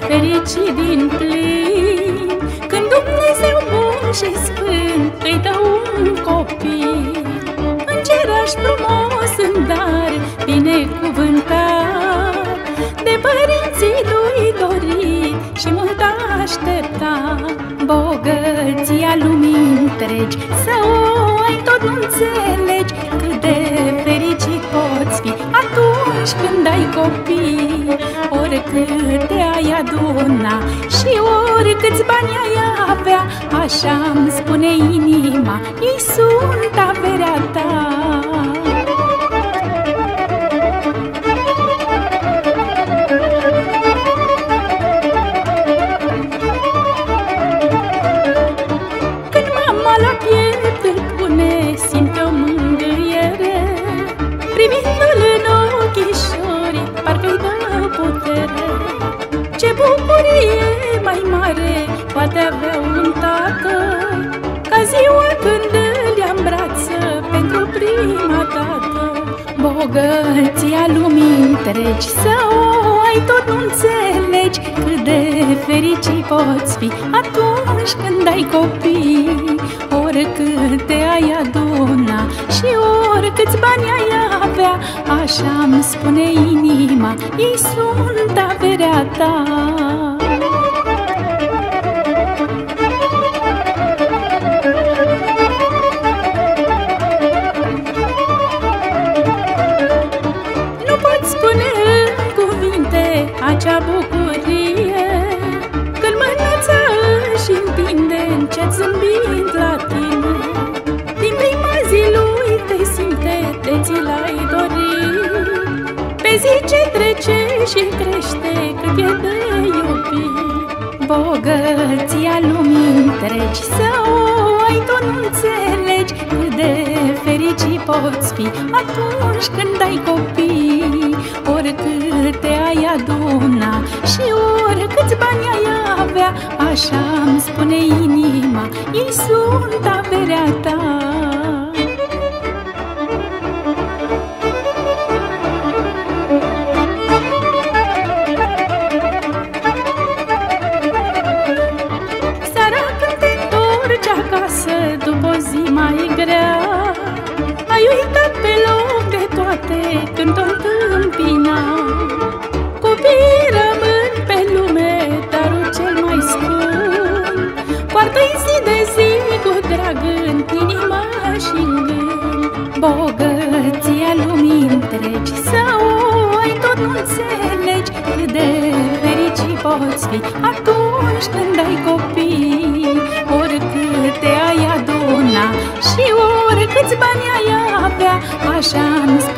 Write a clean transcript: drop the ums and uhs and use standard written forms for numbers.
fericit din plin, când Dumnezeu bun și sfânt îi dă un copil. Îngeraș frumos în dar, binecuvântat, de părinții lui dorit și mult așteptat. Bogăția lumii întregi să o ai tot nu înțelegi, cât de fericit poți fi atunci când ai copii. Oricât te ai aduna și oricâți bani ai avea, așa-mi spune inima, ei sunt averea ta. Privindu-l în ochișori, parcă-i dă putere. Ce bucurie mai mare poate avea un tată, ca ziua când îl ia în brață pentru prima dată. Bogăția lumii întregi să o ai tot nu înțelegi, cât de fericit poți fi atunci când ai copii. Oricât te ai aduna și oricâți bani ai avea, așa-mi spune inima, ei sunt averea ta. Nu pot spune în cuvinte acea bucurie când mânuța își întinde încet zâmbind la tine. Din prima zi lui te simte, de ți l-ai dorit, pe zi ce trece și crește cât e de iubit. Bogăția lumii întregi să o ai tot nu înțelegi, cât de fericit poți fi atunci când ai copii. Oricât te ai aduna și oricâți bani ai avea, așa-mi spune inima, ei sunt averea ta. Seara când te întorci acasă după o zi mai grea, ai uitat pe loc de toate când te întâmpina. Copiii rămân pe lume darul cel mai scump, poartă-i zi de zi cu drag în inima și în gând. Bogăția lumii întregi să o ai tot nu înțelegi, cât de fericit poți fi atunci când ai copii. Oricât te ai aduna și oricâți bani ai avea, așa-mi